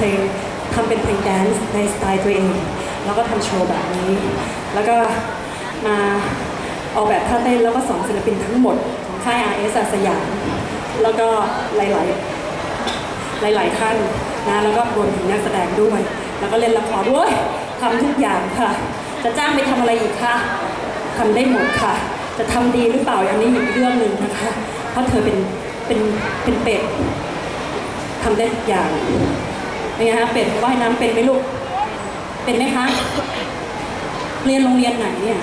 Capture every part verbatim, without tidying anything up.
ลงทำเป็นเพลงแดนซ์ในสไตล์ตัวเองแล้วก็ทำโชว์แบบนี้แล้วก็มาออกแบบท่าเต้นแล้วก็สอนศิลปินทั้งหมดของค่าย อาร์ เอส สยามแล้วก็หลายๆหลายๆท่านนะแล้วก็รวมถึงนักแสดงด้วยแล้วก็เล่นละครด้วยทำทุกอย่างค่ะจะจ้างไปทำอะไรอีกคะทำได้หมดค่ะจะทำดีหรือเปล่าอันนี้อีกเรื่องหนึ่งนะคะเพราะเธอเป็นเป็นเป็นเป็ดทำได้ทุกอย่างเป็นไงคะเป็ดว่ายน้ำเป็นไหมลูกเป็นไหมคะเรียนโรงเรียนไหนเนี่ย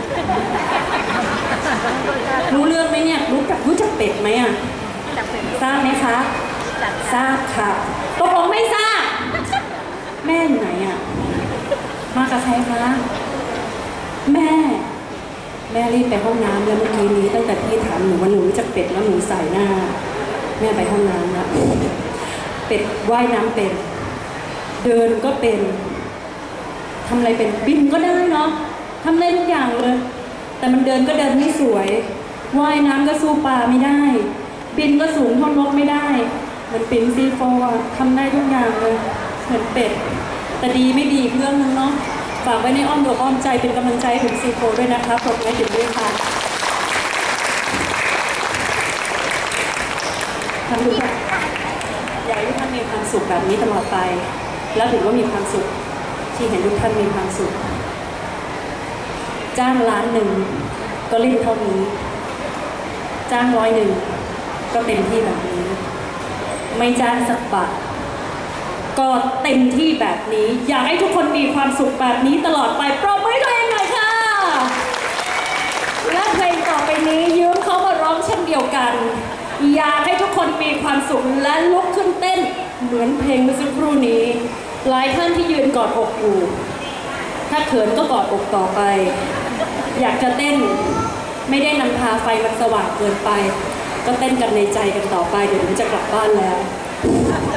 รู้เรื่องไหมเนี่ยรู้จักรู้จักเป็ดไหมอ่ะทราบไหมคะทราบค่ะตกลงไม่ทราบแม่อยู่ไหนอ่ะมากับใครคะแม่แม่รีบไปห้องน้ำแล้วเมื่อกี้นี้ตั้งแต่พี่ถามหนูว่าหนูรู้จักเป็ดแล้วหนูใส่หน้าแม่ไปห้องน้ำนะเป็ดว่ายน้ำเป็นเดินก็เป็นทำอะไรเป็นบินก็ได้เนาะทำได้ทุกอย่างเลยแต่มันเดินก็เดินไม่สวยว่ายน้ำก็สู้ปลาไม่ได้บินก็สูงเท่านกไม่ได้เหมือนปิ่นซีโฟอะทำได้ทุกอย่างเลยเหมือนเป็ดแต่ดีไม่ดีเรื่องนึงเนาะฝากไว้ในอ้อมอกอ้อมใจเป็นกำลังใจถึงซีโฟด้วยนะคะปรบมือถึงด้วยค่ะทำทุกอย่างอยากให้ทุกท่านมีความสุขแบบนี้ตลอดไปแล้วถือว่ามีความสุขที่เห็นทุกท่านมีความสุขจ้างล้านหนึ่งก็เล่นเท่านี้จ้างร้อยหนึ่งก็เต็มที่แบบนี้ไม่จ้างสักบาทก็เต็มที่แบบนี้อยากให้ทุกคนมีความสุขแบบนี้ตลอดไปปรบมือตัวเองหน่อยค่ะและเพลงต่อไปนี้ยืมเขามาร้องเช่นเดียวกันอยากให้ทุกคนมีความสุขและลุกขึ้นเต้นเหมือนเพลงเมื่อสักครู่นี้หลายท่านที่ยืนกอดอกอยู่ถ้าเขินก็กอดอกต่อไปอยากจะเต้นไม่ได้นำพาไฟมันสว่างเกินไปก็เต้นกันในใจกันต่อไปเดี๋ยวหนูจะกลับบ้านแล้ว